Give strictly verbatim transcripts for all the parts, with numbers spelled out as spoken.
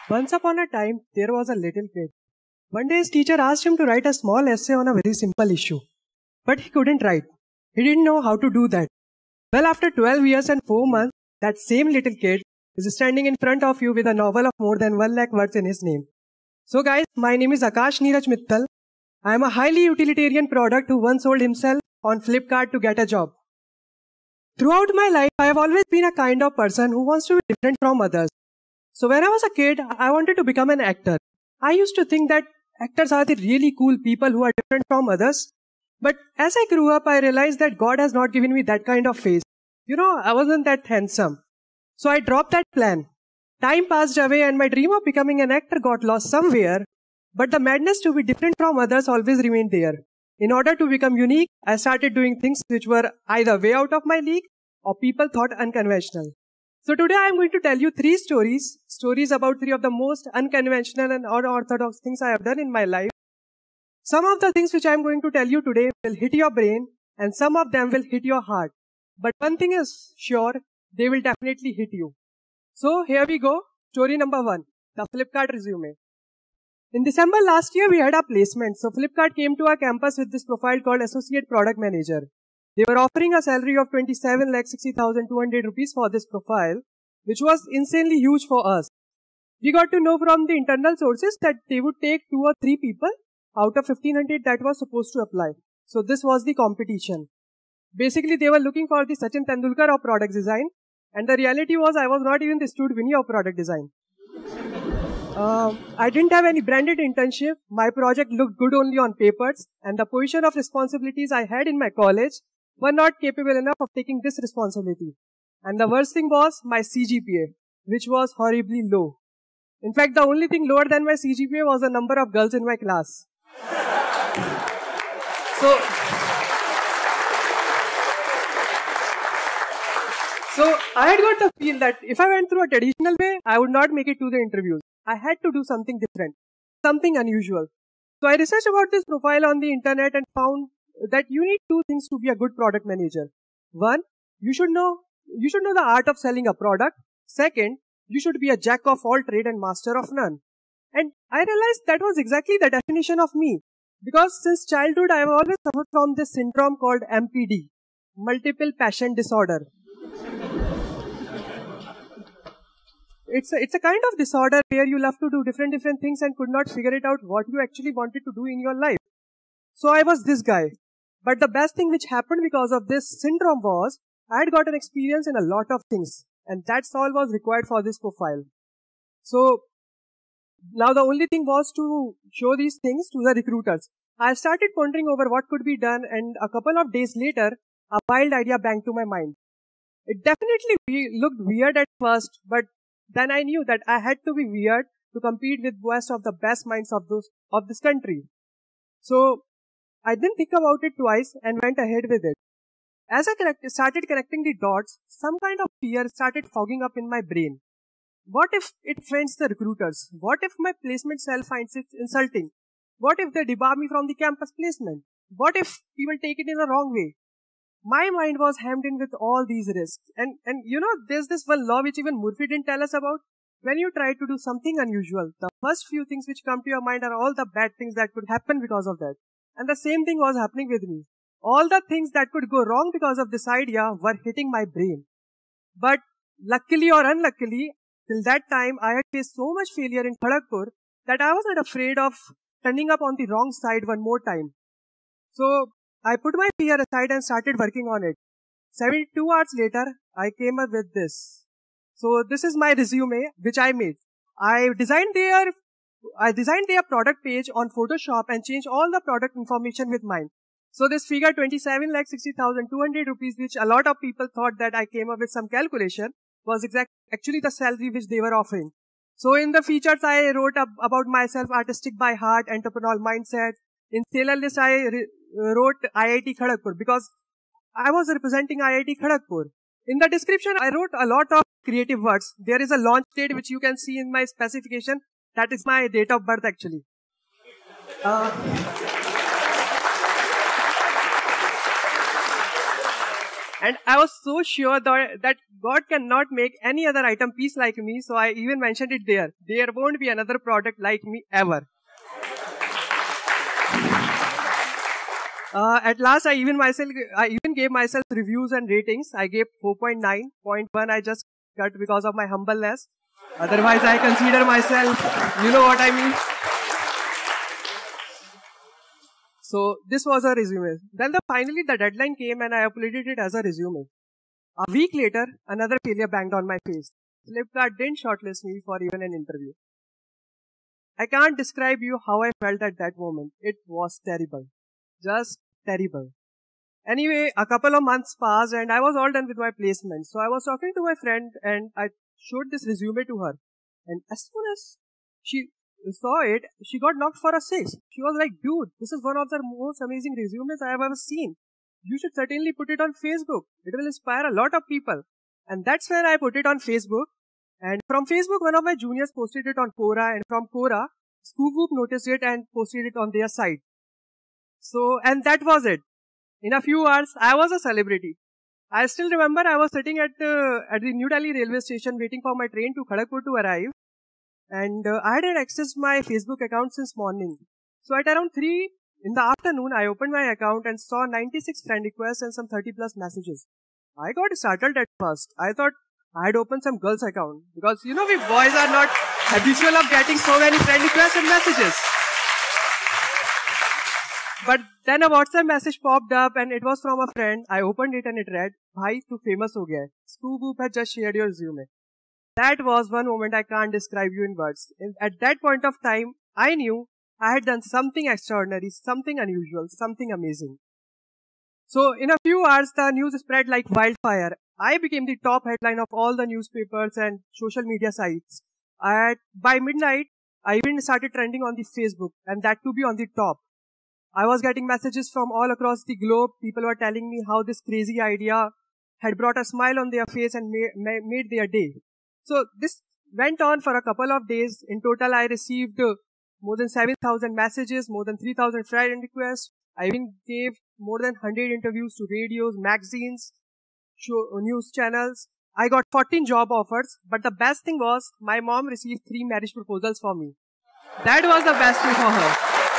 Once upon a time, there was a little kid. One day his teacher asked him to write a small essay on a very simple issue. But he couldn't write. He didn't know how to do that. Well, after twelve years and four months, that same little kid is standing in front of you with a novel of more than one lakh words in his name. So guys, my name is Aakash Neeraj Mittal. I am a highly utilitarian product who once sold himself on Flipkart to get a job. Throughout my life, I have always been a kind of person who wants to be different from others. So when I was a kid, I wanted to become an actor. I used to think that actors are the really cool people who are different from others. But as I grew up, I realized that God has not given me that kind of face. You know, I wasn't that handsome. So I dropped that plan. Time passed away and my dream of becoming an actor got lost somewhere. But the madness to be different from others always remained there. In order to become unique, I started doing things which were either way out of my league or people thought unconventional. So today I am going to tell you three stories, stories about three of the most unconventional and unorthodox things I have done in my life. Some of the things which I am going to tell you today will hit your brain and some of them will hit your heart. But one thing is sure, they will definitely hit you. So here we go. Story number one, the Flipkart resume. In December last year, we had a placement. So Flipkart came to our campus with this profile called Associate Product Manager. They were offering a salary of twenty-seven lakh sixty thousand two hundred rupees for this profile, which was insanely huge for us. We got to know from the internal sources that they would take two or three people out of fifteen hundred that was supposed to apply. So this was the competition. Basically, they were looking for the Sachin Tendulkar of product design. And the reality was I was not even the Stud Winnie of product design. Um, I didn't have any branded internship. My project looked good only on papers. And the position of responsibilities I had in my college were not capable enough of taking this responsibility. And the worst thing was my C G P A, which was horribly low. In fact, the only thing lower than my C G P A was the number of girls in my class. So, so I had got the feel that if I went through a traditional way, I would not make it to the interviews. I had to do something different, something unusual. So I researched about this profile on the internet and found that you need two things to be a good product manager. One, you should know, you should know the art of selling a product. Second, you should be a jack of all trade and master of none. And I realized that was exactly the definition of me. Because since childhood, I have always suffered from this syndrome called M P D, multiple passion disorder. It's a, it's a kind of disorder where you love to do different, different things and could not figure it out what you actually wanted to do in your life. So I was this guy. But the best thing which happened because of this syndrome was, I had got an experience in a lot of things. And that's all was required for this profile. So, now the only thing was to show these things to the recruiters. I started pondering over what could be done and a couple of days later, a wild idea banged to my mind. It definitely looked weird at first, but then I knew that I had to be weird to compete with most of the best minds of those of this country. So I didn't think about it twice and went ahead with it. As I connect, started connecting the dots, some kind of fear started fogging up in my brain. What if it offends the recruiters? What if my placement cell finds it insulting? What if they debar me from the campus placement? What if people take it in the wrong way? My mind was hemmed in with all these risks. And, and you know, there's this one law which even Murphy didn't tell us about. When you try to do something unusual, the first few things which come to your mind are all the bad things that could happen because of that. And the same thing was happening with me. All the things that could go wrong because of this idea were hitting my brain. But luckily or unluckily, till that time, I had faced so much failure in Kharagpur that I wasn't afraid of turning up on the wrong side one more time. So I put my fear aside and started working on it. seventy-two hours later, I came up with this. So this is my resume, which I made. I designed their, I designed their product page on Photoshop and changed all the product information with mine. So this figure twenty-seven lakh sixty thousand two hundred rupees, which a lot of people thought that I came up with some calculation, was exact, actually the salary which they were offering. So in the features, I wrote up about myself, artistic by heart, entrepreneurial mindset. In seller list, I wrote I I T Kharagpur because I was representing I I T Kharagpur. In the description, I wrote a lot of creative words. There is a launch date which you can see in my specification. That is my date of birth actually. Uh, and I was so sure that, that God cannot make any other item piece like me, so I even mentioned it there. There won't be another product like me ever. Uh, at last, I even myself, I even gave myself reviews and ratings. I gave four point nine. zero point one I just cut because of my humbleness. Otherwise, I consider myself, you know what I mean. So this was a resume. Then the, finally the deadline came and I uploaded it as a resume. A week later, another failure banged on my face. Flipkart didn't shortlist me for even an interview. I can't describe you how I felt at that moment. It was terrible. Just terrible. Anyway, a couple of months passed and I was all done with my placement. So I was talking to my friend and I showed this resume to her. And as soon as she saw it, she got knocked for a six. She was like, dude, this is one of the most amazing resumes I have ever seen. You should certainly put it on Facebook. It will inspire a lot of people. And that's when I put it on Facebook. And from Facebook, one of my juniors posted it on Quora. And from Quora, Scoop noticed it and posted it on their site. So, and that was it. In a few hours, I was a celebrity. I still remember I was sitting at, uh, at the New Delhi railway station waiting for my train to Kharagpur to arrive. And uh, I had accessed my Facebook account since morning. So at around three in the afternoon, I opened my account and saw ninety-six friend requests and some thirty plus messages. I got startled at first. I thought I had opened some girl's account because, you know, we boys are not habitual of getting so many friend requests and messages. But then a WhatsApp message popped up and it was from a friend. I opened it and it read, "Bhai, tu famous ho gaya. Scoop has just shared your resume." That was one moment I can't describe you in words. At that point of time, I knew I had done something extraordinary, something unusual, something amazing. So in a few hours, the news spread like wildfire. I became the top headline of all the newspapers and social media sites. At, by midnight, I even started trending on the Facebook, and that to be on the top. I was getting messages from all across the globe. People were telling me how this crazy idea had brought a smile on their face and ma- made their day. So this went on for a couple of days. In total, I received uh, more than seven thousand messages, more than three thousand friend requests. I even gave more than one hundred interviews to radios, magazines, show, news channels. I got fourteen job offers, but the best thing was my mom received three marriage proposals for me. That was the best thing for her.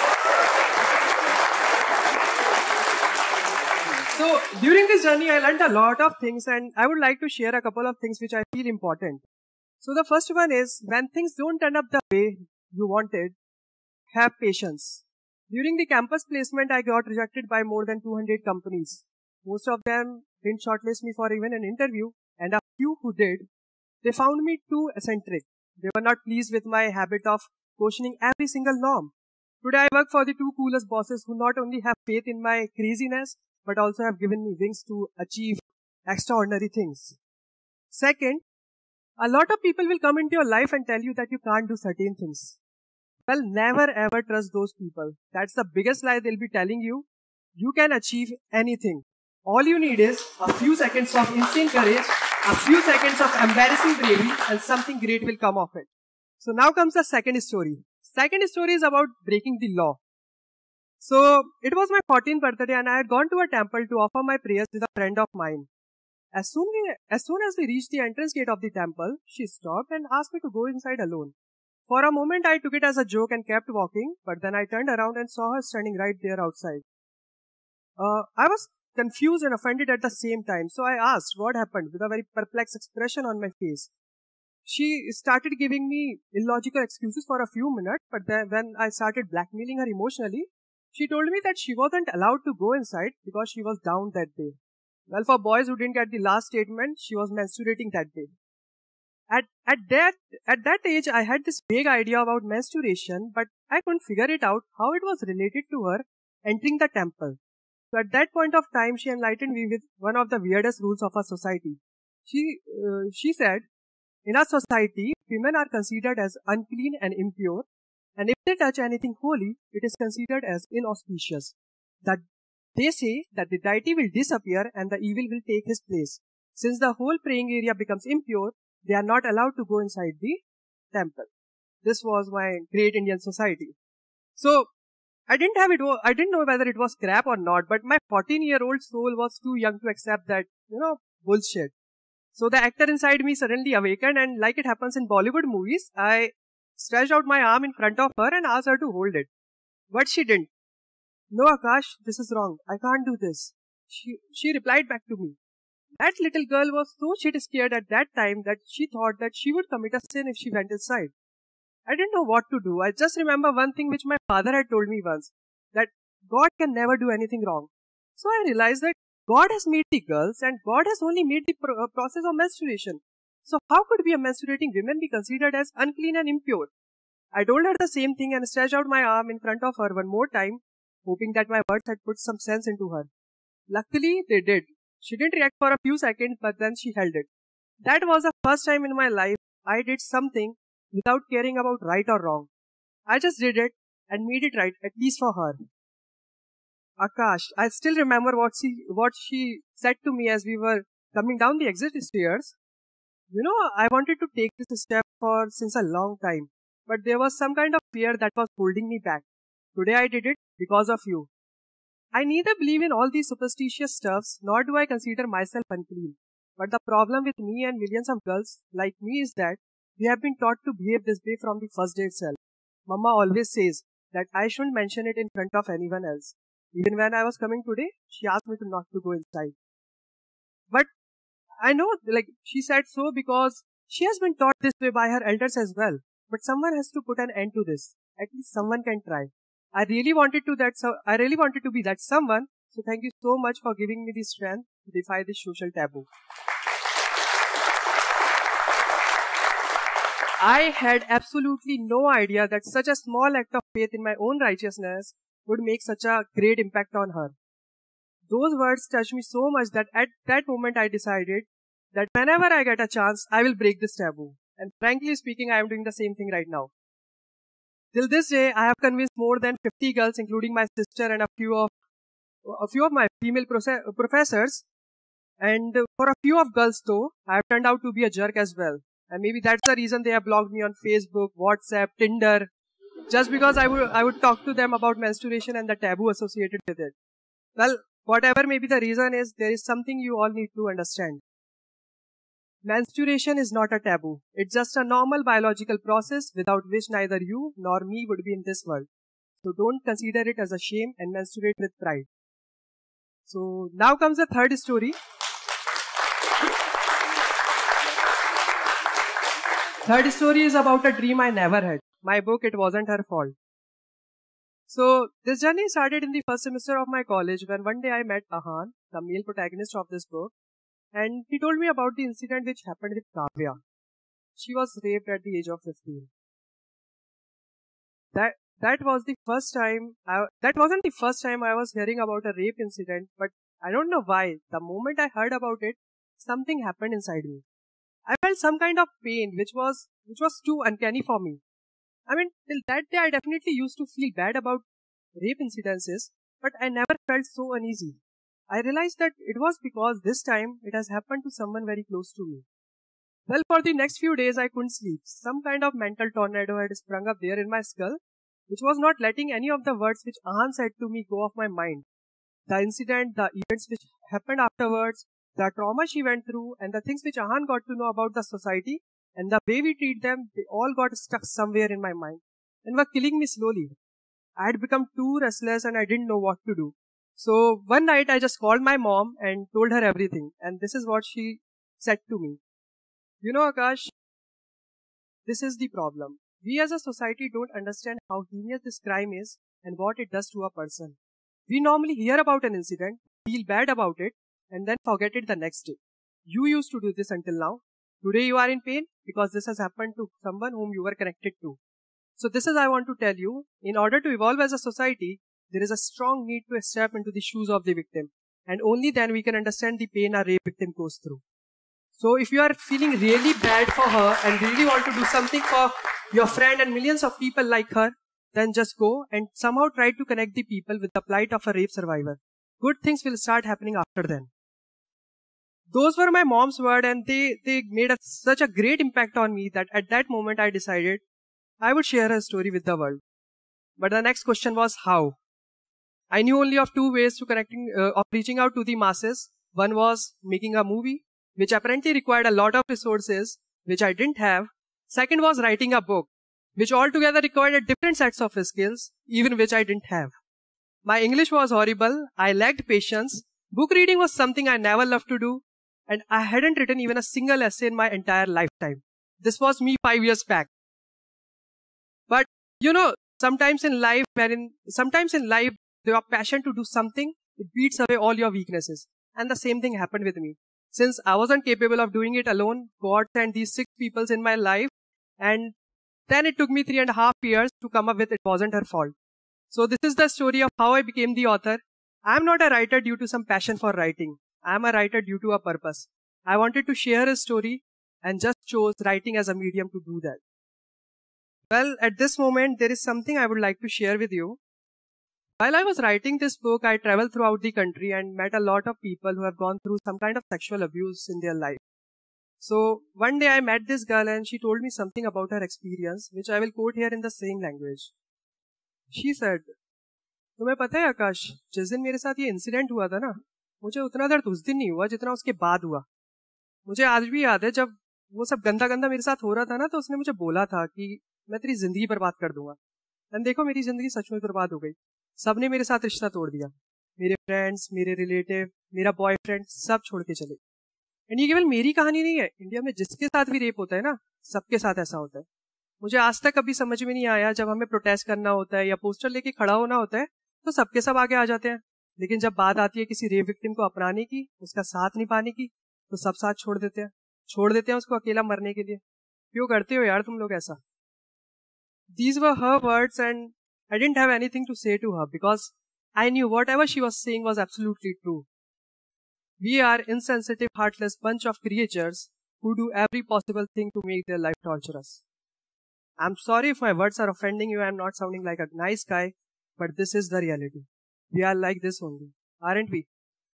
So during this journey, I learned a lot of things and I would like to share a couple of things which I feel important. So the first one is when things don't turn up the way you wanted, have patience. During the campus placement, I got rejected by more than two hundred companies. Most of them didn't shortlist me for even an interview, and a few who did, they found me too eccentric. They were not pleased with my habit of questioning every single norm. Today I work for the two coolest bosses who not only have faith in my craziness, but also have given me wings to achieve extraordinary things. Second, a lot of people will come into your life and tell you that you can't do certain things. Well, never ever trust those people. That's the biggest lie they'll be telling you. You can achieve anything. All you need is a few seconds of insane courage, a few seconds of embarrassing bravery, and something great will come of it. So now comes the second story. Second story is about breaking the law. So it was my fourteenth birthday and I had gone to a temple to offer my prayers with a friend of mine. As soon, as soon as we reached the entrance gate of the temple, she stopped and asked me to go inside alone. For a moment, I took it as a joke and kept walking, but then I turned around and saw her standing right there outside. Uh, I was confused and offended at the same time, so I asked what happened with a very perplexed expression on my face. She started giving me illogical excuses for a few minutes, but then when I started blackmailing her emotionally, she told me that she wasn't allowed to go inside because she was down that day. Well, for boys who didn't get the last statement, she was menstruating that day. At, at that, at that age, I had this vague idea about menstruation, but I couldn't figure it out how it was related to her entering the temple. So at that point of time, she enlightened me with one of the weirdest rules of our society. She, uh, she said, in our society, women are considered as unclean and impure, and if they touch anything holy, it is considered as inauspicious. That they say that the deity will disappear and the evil will take his place. Since the whole praying area becomes impure, they are not allowed to go inside the temple. This was my great Indian society. So, I didn't have it, I didn't know whether it was crap or not, but my fourteen year old soul was too young to accept that, you know, bullshit. So the actor inside me suddenly awakened, and like it happens in Bollywood movies, I stretched out my arm in front of her and asked her to hold it. But she didn't. No, Akash, this is wrong. I can't do this. She, she replied back to me. That little girl was so shit scared at that time that she thought that she would commit a sin if she went inside. I didn't know what to do. I just remember one thing which my father had told me once, that God can never do anything wrong. So I realized that God has made the girls and God has only made the pro- uh, process of menstruation. So how could we, a menstruating women, be considered as unclean and impure? I told her the same thing and stretched out my arm in front of her one more time, hoping that my words had put some sense into her. Luckily, they did. She didn't react for a few seconds, but then she held it. That was the first time in my life I did something without caring about right or wrong. I just did it and made it right, at least for her. Akash, I still remember what she, what she said to me as we were coming down the exit stairs. You know, I wanted to take this step for since a long time, but there was some kind of fear that was holding me back. Today I did it because of you. I neither believe in all these superstitious stuffs, nor do I consider myself unclean. But the problem with me and millions of girls like me is that we have been taught to behave this way from the first day itself. Mama always says that I shouldn't mention it in front of anyone else. Even when I was coming today, she asked me to not to go inside. But I know, like, she said so because she has been taught this way by her elders as well. But someone has to put an end to this. At least someone can try. I really wanted to that. So I really wanted to be that someone. So thank you so much for giving me the strength to defy this social taboo. I had absolutely no idea that such a small act of faith in my own righteousness would make such a great impact on her. Those words touched me so much that at that moment I decided that whenever I get a chance, I will break this taboo. And frankly speaking, I am doing the same thing right now. Till this day, I have convinced more than fifty girls, including my sister and a few of a few of my female professors. And for a few of girls though, I have turned out to be a jerk as well. And maybe that's the reason they have blocked me on Facebook, WhatsApp, Tinder, just because I would I would talk to them about menstruation and the taboo associated with it. Well, whatever may be the reason is, there is something you all need to understand. Menstruation is not a taboo. It's just a normal biological process without which neither you nor me would be in this world. So don't consider it as a shame and menstruate with pride. So now comes the third story. Third story is about a dream I never had. My book, It Wasn't Her Fault. So this journey started in the first semester of my college when one day I met Ahan, the male protagonist of this book, and he told me about the incident which happened with Kavya. She was raped at the age of fifteen. That that was the first time, I, that wasn't the first time I was hearing about a rape incident, but I don't know why. The moment I heard about it, something happened inside me. I felt some kind of pain which was which was too uncanny for me. I mean, till that day I definitely used to feel bad about rape incidences, but I never felt so uneasy. I realized that it was because this time it has happened to someone very close to me. Well, for the next few days I couldn't sleep. Some kind of mental tornado had sprung up there in my skull, which was not letting any of the words which Ahan said to me go off my mind. The incident, the events which happened afterwards, the trauma she went through, and the things which Ahan got to know about the society, and the way we treat them, they all got stuck somewhere in my mind and were killing me slowly. I had become too restless and I didn't know what to do. So one night I just called my mom and told her everything, and this is what she said to me. You know, Akash, this is the problem. We as a society don't understand how heinous this crime is and what it does to a person. We normally hear about an incident, feel bad about it, and then forget it the next day. You used to do this until now. Today you are in pain because this has happened to someone whom you were connected to. So this is I want to tell you, in order to evolve as a society, there is a strong need to step into the shoes of the victim. And only then we can understand the pain a rape victim goes through. So if you are feeling really bad for her and really want to do something for your friend and millions of people like her, then just go and somehow try to connect the people with the plight of a rape survivor. Good things will start happening after then. Those were my mom's words, and they, they made a, such a great impact on me that at that moment I decided I would share her story with the world. But the next question was how. I knew only of two ways to connecting, uh, of reaching out to the masses. One was making a movie, which apparently required a lot of resources, which I didn't have. Second was writing a book, which altogether required a different sets of skills, even which I didn't have. My English was horrible. I lacked patience. Book reading was something I never loved to do. And I hadn't written even a single essay in my entire lifetime. This was me five years back. But, you know, sometimes in life, wherein, sometimes in life, your passion to do something, it beats away all your weaknesses. And the same thing happened with me. Since I wasn't capable of doing it alone, God sent these six peoples in my life. And then it took me three and a half years to come up with it wasn't her fault. So this is the story of how I became the author. I'm not a writer due to some passion for writing. I'm a writer due to a purpose. I wanted to share a story and just chose writing as a medium to do that. Well, at this moment, there is something I would like to share with you. While I was writing this book, I traveled throughout the country and met a lot of people who have gone through some kind of sexual abuse in their life. So one day I met this girl and she told me something about her experience, which I will quote here in the same language. She said, तुम्हें पता है आकाश, जिस दिन मेरे साथ ये incident हुआ था ना, मुझे उतना दर्द उस दिन नहीं हुआ जितना उसके बाद हुआ. मुझे आज भी याद है जब वो सब गंदा गंदा मेरे साथ हो रहा था ना, तो उसने मुझे बोला था कि मैं तेरी जिंदगी बर्बाद कर दूंगा. एंड देखो मेरी जिंदगी सच में बर्बाद हो गई. सबने मेरे साथ रिश्ता तोड़ दिया. मेरे फ्रेंड्स, मेरे रिलेटिव, मेरा बॉयफ्रेंड सब छोड़ के चले. एंड ये केवल मेरी कहानी नहीं है. इंडिया में जिसके साथ भी रेप होता है ना, सबके साथ ऐसा होता है. मुझे आज तक कभी समझ में नहीं आया, जब हमें प्रोटेस्ट करना होता है या पोस्टर लेके खड़ा होना होता है तो सबके सब आगे आ जाते हैं, लेकिन जब बात आती है किसी रेप विक्टिम को अपनाने की, उसका साथ नहीं पाने की, तो सब साथ छोड़ देते हैं. छोड़ देते हैं उसको अकेला मरने के लिए. क्यों करते हो यार तुम लोग ऐसा? These were her words and I didn't have anything to say to her because I knew whatever she was saying was absolutely true. We are insensitive, heartless bunch of creatures who do every possible thing to make their life torturous. I'm sorry if my words are offending you. I'm not sounding like a nice guy, but this is the reality. We are like this only, aren't we?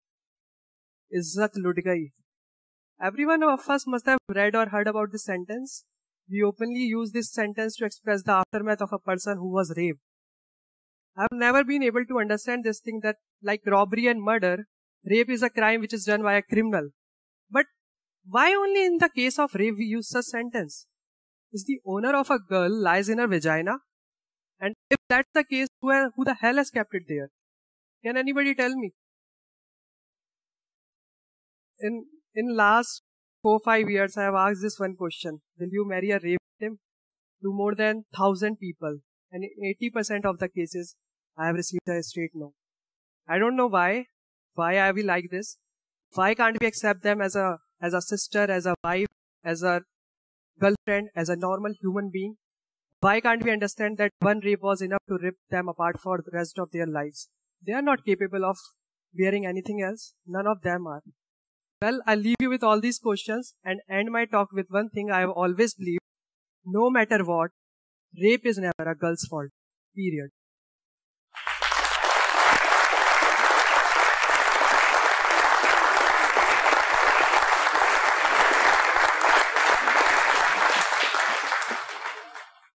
Izzat lut gayi. Everyone of us must have read or heard about this sentence. We openly use this sentence to express the aftermath of a person who was raped. I've never been able to understand this thing that, like robbery and murder, rape is a crime which is done by a criminal. But why only in the case of rape we use such sentence? Is the owner of a girl lies in her vagina? And if that's the case, who, who the hell has kept it there? Can anybody tell me? In, in last four, five years, I have asked this one question. Will you marry a rape victim? To more than thousand people. And in eighty percent of the cases, I have received a straight no. I don't know why. Why are we like this? Why can't we accept them as a, as a sister, as a wife, as a girlfriend, as a normal human being? Why can't we understand that one rape was enough to rip them apart for the rest of their lives? They are not capable of bearing anything else. None of them are. Well, I'll leave you with all these questions and end my talk with one thing I have always believed. No matter what, rape is never a girl's fault. Period.